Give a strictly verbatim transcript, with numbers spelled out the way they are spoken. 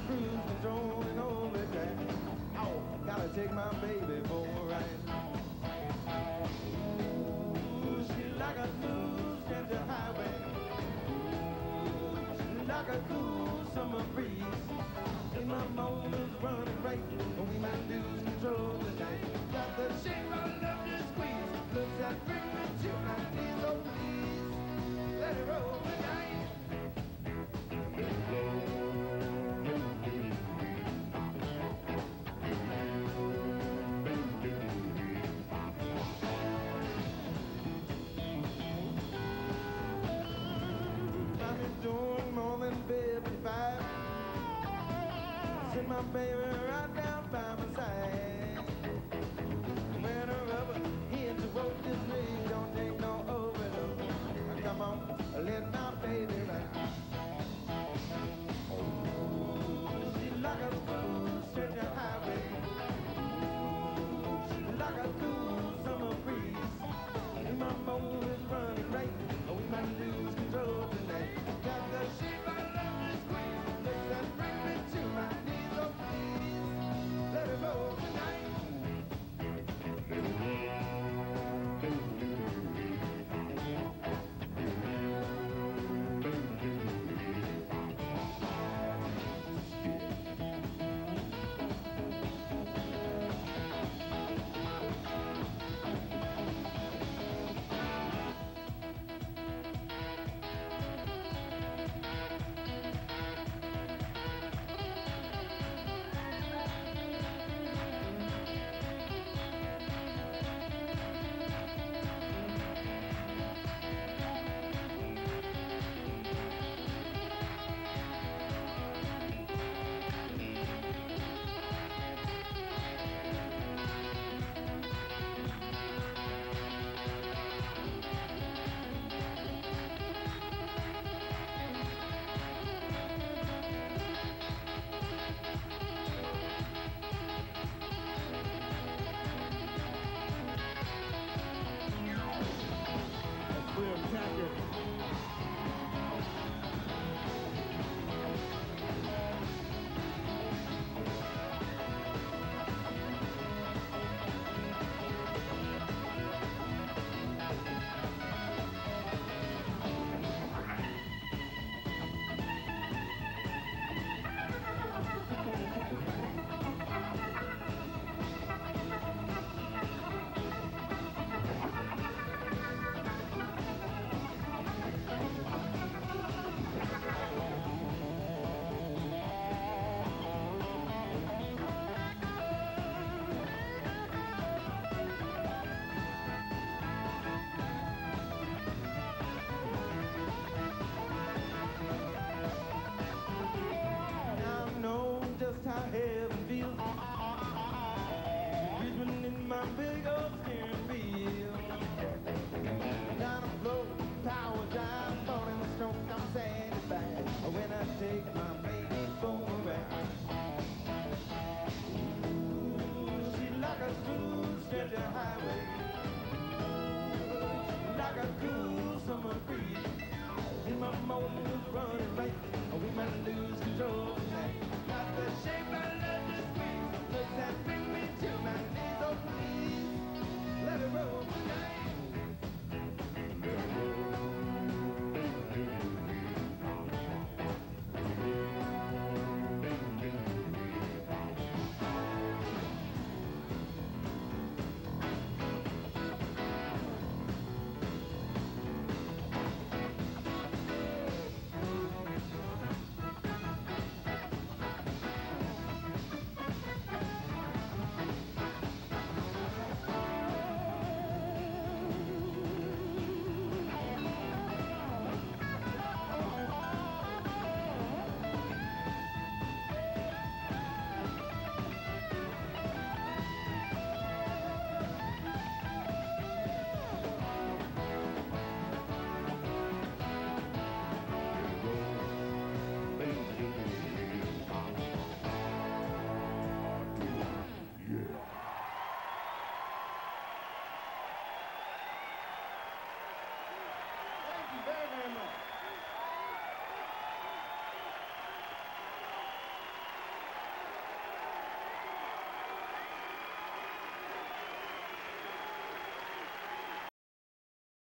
cruise control and overdrive. Oh, gotta take my baby for a ride. Ooh, she like a smooth stranger highway. She like a cool summer breeze. In my moments running right, we might lose control tonight. Got the shape I love to squeeze. Looks that bring me to my knees. Oh please, let it roll tonight. Let it roll. Doing more than fifty-five. Sit my baby right down by my side. When a rubber hits the road, this leg don't take no overdose. Come on, let my baby ride. Oh, she like a smooth stretcher highway. She like a cool summer breeze. And my bones is running right. Oh, we might lose control tonight. Got the shape I love to squeeze. Looks that bring me to my knees. Oh please, let it roll tonight. Let it roll. Just how heaven feels. Breathing in my big old steering wheel. Down a flow, power drive, falling the stroke, I'm saying goodbye. When I take my baby